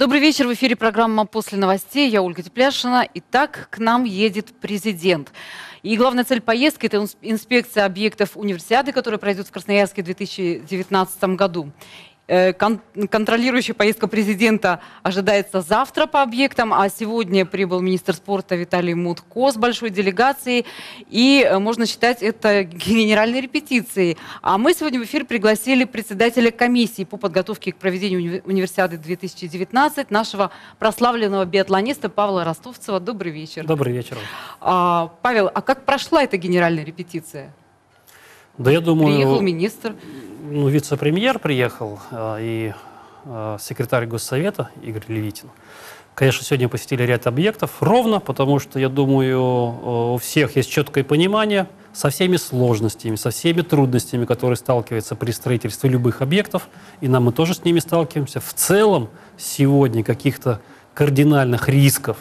Добрый вечер. В эфире программа «После новостей». Я Ольга Тепляшина. Итак, к нам едет президент. И главная цель поездки – это инспекция объектов универсиады, которая пройдет в Красноярске в 2019 году. Контролирующая поездка президента ожидается завтра по объектам, а сегодня прибыл министр спорта Виталий Мутко с большой делегацией, и можно считать это генеральной репетицией. А мы сегодня в эфир пригласили председателя комиссии по подготовке к проведению универсиады 2019, нашего прославленного биатлониста Павла Ростовцева. Добрый вечер. Добрый вечер. Павел, а как прошла эта генеральная репетиция? Да, я думаю, приехал министр. Вице-премьер приехал и секретарь Госсовета Игорь Левитин. Конечно, сегодня посетили ряд объектов ровно, потому что, я думаю, у всех есть четкое понимание со всеми сложностями, со всеми трудностями, которые сталкиваются при строительстве любых объектов, и мы тоже с ними сталкиваемся. В целом, сегодня каких-то кардинальных рисков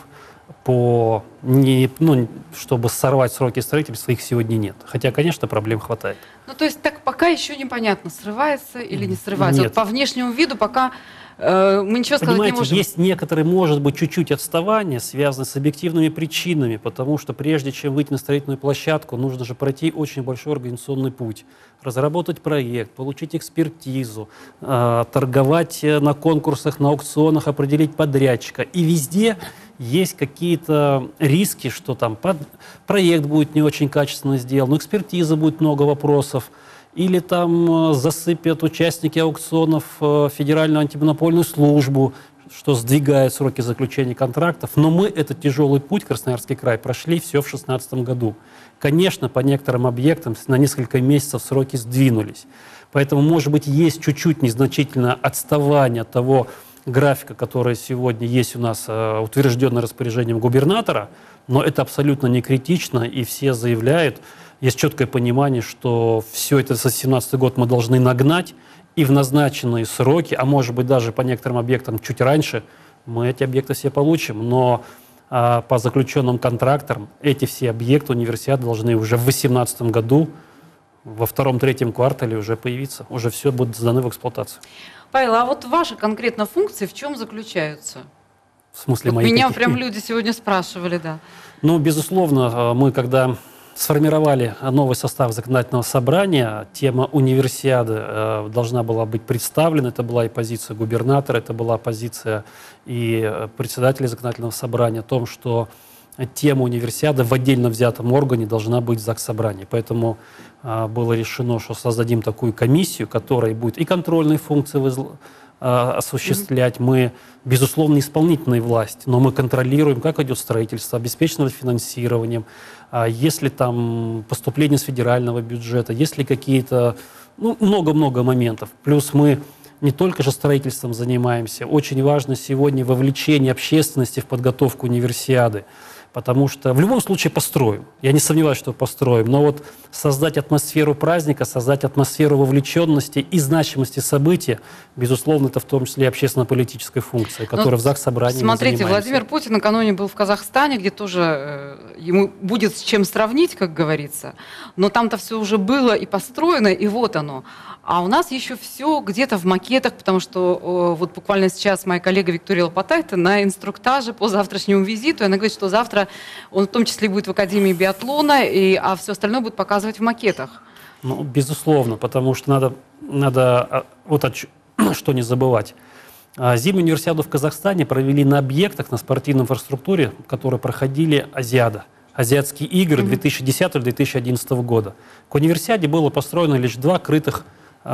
чтобы сорвать сроки строительства, их сегодня нет. Хотя, конечно, проблем хватает. Ну, то есть так пока еще непонятно, срывается или не срывается. Нет. Вот по внешнему виду пока мы ничего сказать не можем. Есть некоторые, может быть, чуть-чуть отставания, связанные с объективными причинами, потому что прежде чем выйти на строительную площадку, нужно же пройти очень большой организационный путь, разработать проект, получить экспертизу, торговать на конкурсах, на аукционах, определить подрядчика. И везде есть какие-то риски, что там проект будет не очень качественно сделан, экспертиза будет много вопросов, или там засыпят участники аукционов Федеральную антимонопольную службу, что сдвигает сроки заключения контрактов. Но мы этот тяжелый путь, Красноярский край, прошли все в 2016 году. Конечно, по некоторым объектам на несколько месяцев сроки сдвинулись. Поэтому, может быть, есть чуть-чуть незначительное отставание от того графика, который сегодня есть у нас, утвержденный распоряжением губернатора, но это абсолютно не критично, и все заявляют, есть четкое понимание, что все это за 2017 год мы должны нагнать, и в назначенные сроки, а может быть даже по некоторым объектам чуть раньше, мы эти объекты все получим. Но по заключенным контрактам эти все объекты универсиады должны уже в 2018 году, во втором-третьем квартале уже появиться, уже все будет сданы в эксплуатацию. Павел, а вот ваши конкретно функции в чем заключаются? В смысле вот мои меня какие? прям люди сегодня спрашивали, да. Ну, безусловно, мы когда сформировали новый состав законодательного собрания, тема универсиады должна была быть представлена. Это была и позиция губернатора, это была позиция и председателя законодательного собрания о том, что тема универсиады в отдельно взятом органе должна быть в Заксобрании. Поэтому было решено, что создадим такую комиссию, которая будет и контрольные функции осуществлять. Мы, безусловно, исполнительная власть, но мы контролируем, как идет строительство, обеспечено финансированием, есть ли там поступление с федерального бюджета, есть ли какие-то, много-много моментов. Плюс мы не только же строительством занимаемся, очень важно сегодня вовлечение общественности в подготовку универсиады. Потому что в любом случае построим. Я не сомневаюсь, что построим. Но вот создать атмосферу праздника, создать атмосферу вовлеченности и значимости события, безусловно, это в том числе и общественно-политическая функция, которая в Заксобрании Смотрите, Владимир Путин накануне был в Казахстане, где тоже ему будет с чем сравнить, как говорится. Но там-то все уже было и построено, и вот оно. А у нас еще все где-то в макетах, потому что вот буквально сейчас моя коллега Виктория Лопатайта на инструктаже по завтрашнему визиту, она говорит, что завтра он в том числе будет в Академии биатлона, а все остальное будет показывать в макетах. Ну, безусловно, потому что надо что не забывать. Зимнюю универсиаду в Казахстане провели на объектах, на спортивной инфраструктуре, которые проходили Азиатские игры 2010-2011 года. К универсиаде было построено лишь 2 крытых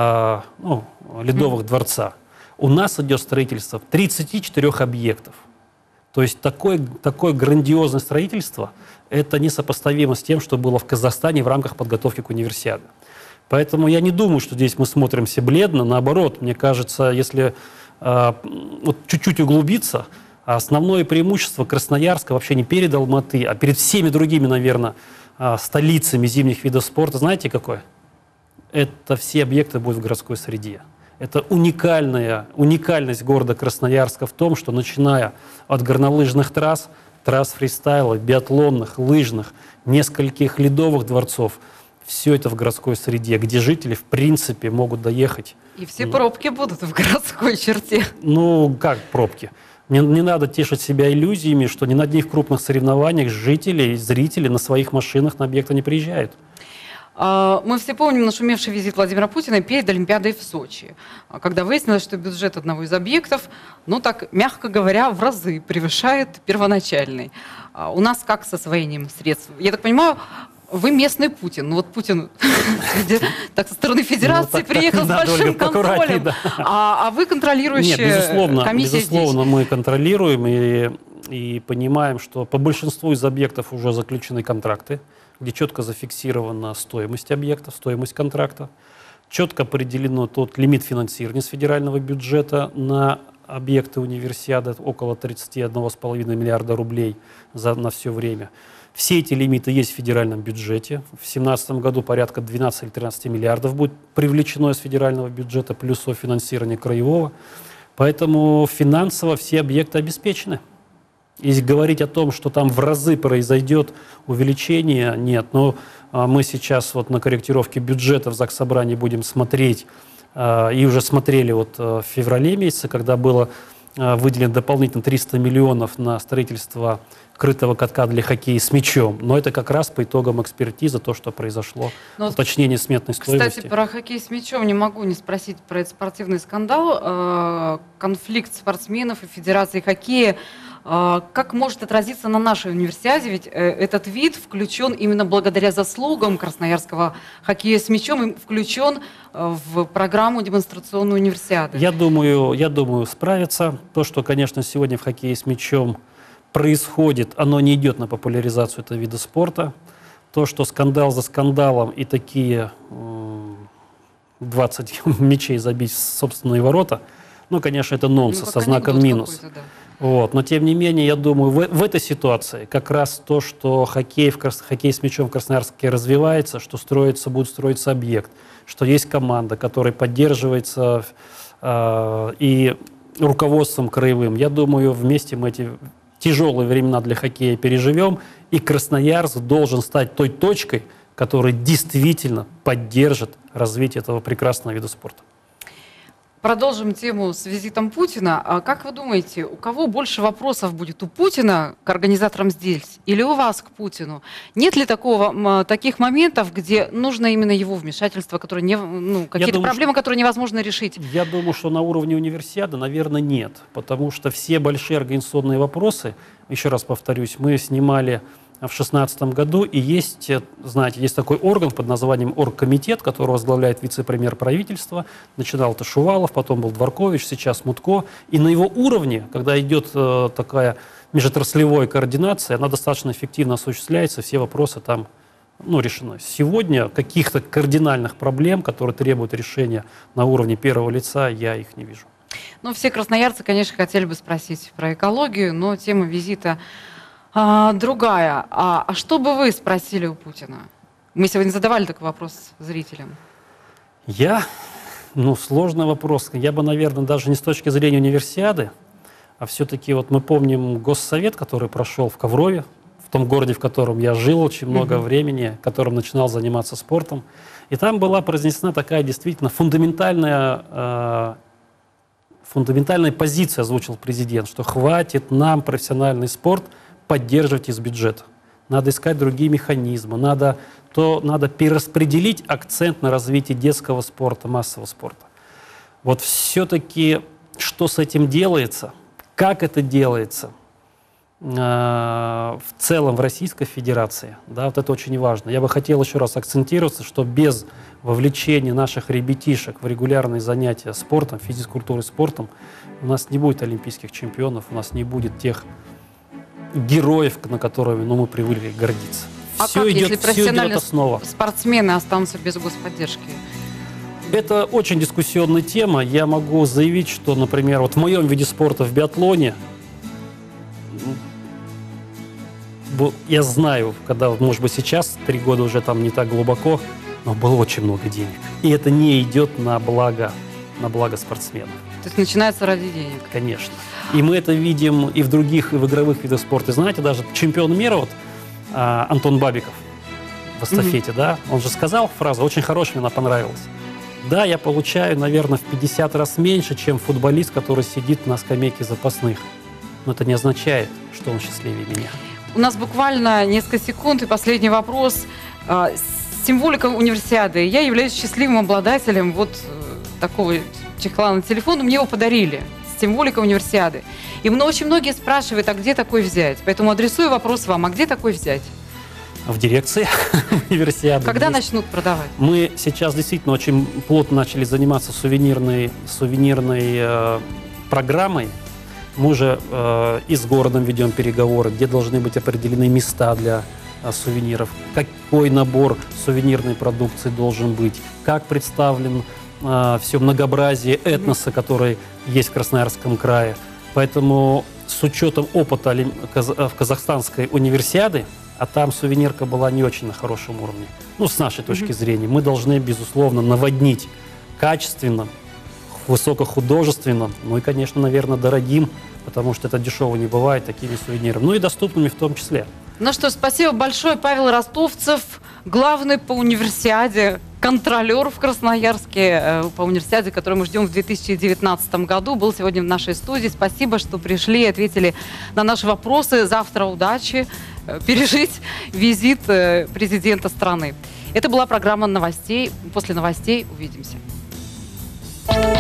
ледовых дворца. У нас идет строительство 34 объектов. То есть такое грандиозное строительство, это несопоставимо с тем, что было в Казахстане в рамках подготовки к универсиаде. Поэтому я не думаю, что здесь мы смотримся бледно. Наоборот, мне кажется, если чуть-чуть углубиться, основное преимущество Красноярска вообще не перед Алматы, а перед всеми другими, наверное, столицами зимних видов спорта, знаете какое? Это все объекты будут в городской среде. Это уникальность города Красноярска в том, что начиная от горнолыжных трасс фристайла, биатлонных, лыжных, нескольких ледовых дворцов, все это в городской среде, где жители, в принципе, могут доехать. И все пробки будут в городской черте. Ну, как пробки? Не надо тешить себя иллюзиями, что ни на одних крупных соревнованиях жители, зрители на своих машинах на объекты не приезжают. Мы все помним нашумевший визит Владимира Путина перед Олимпиадой в Сочи, когда выяснилось, что бюджет одного из объектов, ну так, мягко говоря, в разы превышает первоначальный. У нас как с освоением средств? Я так понимаю, вы местный Путин. Ну вот Путин так со стороны федерации приехал с большим контролем, а вы контролирующая комиссия здесь. Безусловно, мы контролируем и понимаем, что по большинству из объектов уже заключены контракты, где четко зафиксирована стоимость объекта, стоимость контракта, четко определено тот лимит финансирования с федерального бюджета на объекты универсиады, около 31,5 миллиарда рублей на все время. Все эти лимиты есть в федеральном бюджете. В 2017 году порядка 12 или 13 миллиардов будет привлечено из федерального бюджета, плюс софинансирование краевого. Поэтому финансово все объекты обеспечены. Если говорить о том, что там в разы произойдет увеличение, нет. Но мы сейчас вот на корректировке бюджета в Заксобрании будем смотреть, и уже смотрели вот в феврале месяце, когда было выделено дополнительно 300 миллионов на строительство крытого катка для хоккея с мячом. Но это как раз по итогам экспертизы, то, что произошло, уточнение сметной стоимости. Кстати, про хоккей с мячом не могу не спросить про этот спортивный скандал, конфликт спортсменов и Федерации хоккея. Как может отразиться на нашей универсиаде? Ведь этот вид включен именно благодаря заслугам красноярского хоккея с мячом, и включен в программу демонстрационной универсиады. Я думаю, справится. То, что, конечно, сегодня в хоккее с мячом происходит, оно не идет на популяризацию этого вида спорта. То, что скандал за скандалом и такие 20 мячей забить в собственные ворота, ну, конечно, это нонсенс со знаком минус. Да. Вот. Но, тем не менее, я думаю, в этой ситуации как раз то, что хоккей с мячом в Красноярске развивается, что будет строиться объект, что есть команда, которая поддерживается и руководством краевым. Я думаю, вместе мы эти тяжелые времена для хоккея переживем, и Красноярск должен стать той точкой, которая действительно поддержит развитие этого прекрасного вида спорта. Продолжим тему с визитом Путина. Как вы думаете, у кого больше вопросов будет? У Путина к организаторам здесь или у вас к Путину? Нет ли таких моментов, где нужно именно его вмешательство, какие-то проблемы, которые невозможно решить? Я думаю, что на уровне универсиады, наверное, нет. Потому что все большие организационные вопросы, еще раз повторюсь, мы снимали в 2016 году, и есть, знаете, есть такой орган под названием Оргкомитет, который возглавляет вице-премьер правительства. Начинал это Шувалов, потом был Дворкович, сейчас Мутко. И на его уровне, когда идет такая межотраслевая координация, она достаточно эффективно осуществляется, все вопросы там решены. Сегодня каких-то кардинальных проблем, которые требуют решения на уровне первого лица, я их не вижу. Все красноярцы, конечно, хотели бы спросить про экологию, но тема визита другая. А что бы вы спросили у Путина? Мы сегодня задавали такой вопрос зрителям. Сложный вопрос. Я бы, наверное, даже не с точки зрения универсиады, а все-таки мы помним Госсовет, который прошел в Коврове, в том городе, в котором я жил очень много времени, в котором начинал заниматься спортом. И там была произнесена такая действительно фундаментальная позиция, озвучил президент, что хватит нам профессиональный спорт поддерживать из бюджета. Надо искать другие механизмы, надо перераспределить акцент на развитие детского спорта, массового спорта. Вот все-таки, что с этим делается, как это делается в целом в Российской Федерации, вот это очень важно. Я бы хотел еще раз акцентироваться, что без вовлечения наших ребятишек в регулярные занятия спортом, физкультурой, спортом, у нас не будет олимпийских чемпионов, у нас не будет тех героев, на которыми мы привыкли гордиться. Все идет, если профессиональные спортсмены останутся без господдержки? Это очень дискуссионная тема. Я могу заявить, что, например, в моем виде спорта, в биатлоне, я знаю, когда, может быть, сейчас, 3 года уже там не так глубоко, но было очень много денег. И это не идет на благо спортсменов. То есть начинается ради денег? Конечно. И мы это видим и в других, и в игровых видах спорта. И знаете, даже чемпион мира, Антон Бабиков в эстафете, он же сказал фразу, очень хорошая, мне она понравилась. Да, я получаю, наверное, в 50 раз меньше, чем футболист, который сидит на скамейке запасных. но это не означает, что он счастливее меня. У нас буквально несколько секунд, и последний вопрос. Символика универсиады. Я являюсь счастливым обладателем вот такого чехла на телефон. Мне его подарили. Символика универсиады. И очень многие спрашивают, а где такой взять? Поэтому адресую вопрос вам, а где такой взять? В дирекции универсиады. Когда начнут продавать? Мы сейчас действительно очень плотно начали заниматься сувенирной программой. Мы уже и с городом ведем переговоры, где должны быть определены места для сувениров, какой набор сувенирной продукции должен быть, как представлен все многообразие этноса, который есть в Красноярском крае. Поэтому с учетом опыта в казахстанской универсиады, а там сувенирка была не очень на хорошем уровне, ну, с нашей точки зрения, мы должны, безусловно, наводнить качественным, высокохудожественным, ну и, конечно, наверное, дорогим, потому что это дешево не бывает, такими сувенирами, ну и доступными в том числе. Ну что, спасибо большое. Павел Ростовцев, главный по универсиаде, контролер в Красноярске по универсиаде, которую мы ждем в 2019 году, был сегодня в нашей студии. Спасибо, что пришли и ответили на наши вопросы. Завтра удачи пережить визит президента страны. Это была программа новостей. После новостей увидимся.